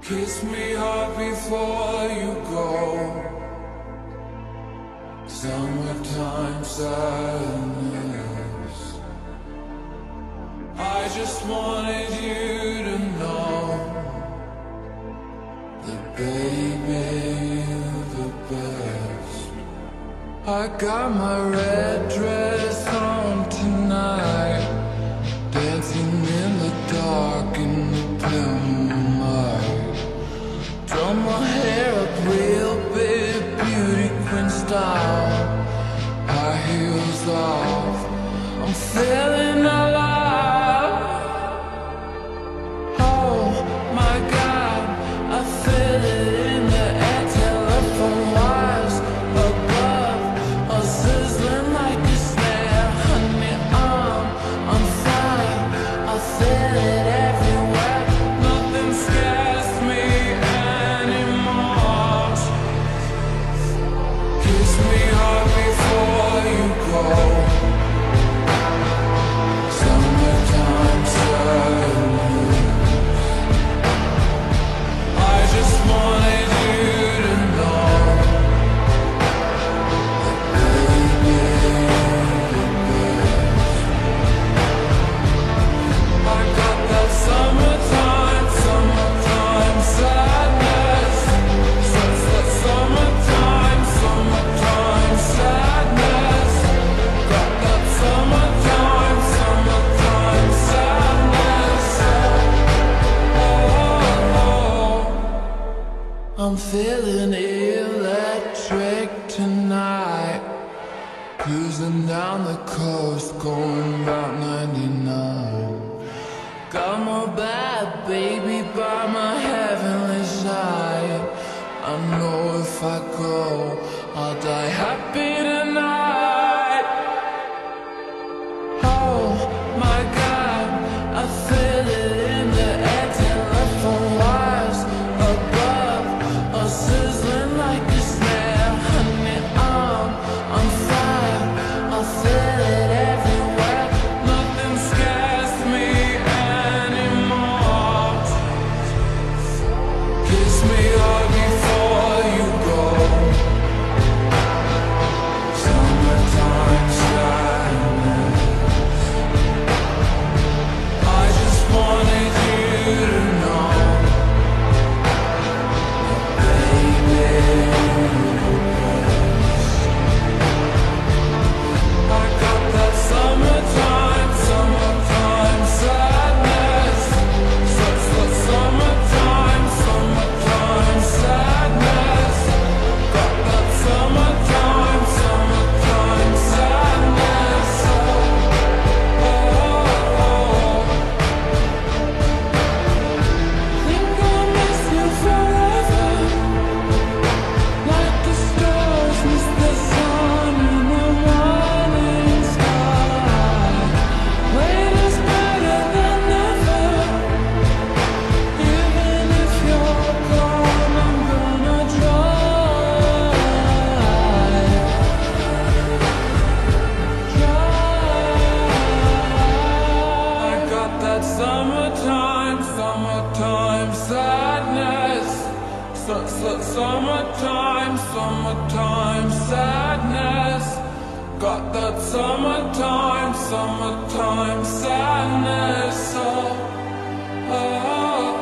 Kiss me hard before you go. Summertime sadness. I just wanted you to know that baby, you're the best. I got my red dress on tonight, dancing in the dark in the pale moonlight. Draw my hair up real big, beauty queen style. High heels off, I'm feeling alive. Oh my God, I feel it in the air. Telephone wires above are sizzling like a snare. Honey, I'm on fire, I feel it everywhere. Nothing scares me anymore. Kiss me hard before you go. Summertime sadness. I just wanted you to know that baby, you're the best. I got that summertime sadness. That's that summertime sadness. Got that summertime sadness. Oh, I'm feeling electric tonight, cruising down the coast, going about 99. Got my bad baby by my heavenly side. I know if I go, I'll die happy tonight. Oh my God, I feel it in the air. Telephone wires above are sizzling like a snare. Honey, I'm on fire, I feel it everywhere. Nothing scares me anymore. Kiss me hard before you go. Summertime sadness. I just wanted you to know that baby, you're the best. I got that summertime sadness. Such that summertime sadness. Got that summertime sadness. Think I'll miss you forever, like the stars miss the sun in the morning sky. Wait is better than never. Even if you're gone, I'm gonna try. I got that summertime sadness. Summertime sadness. Got that summertime sadness. Oh, oh.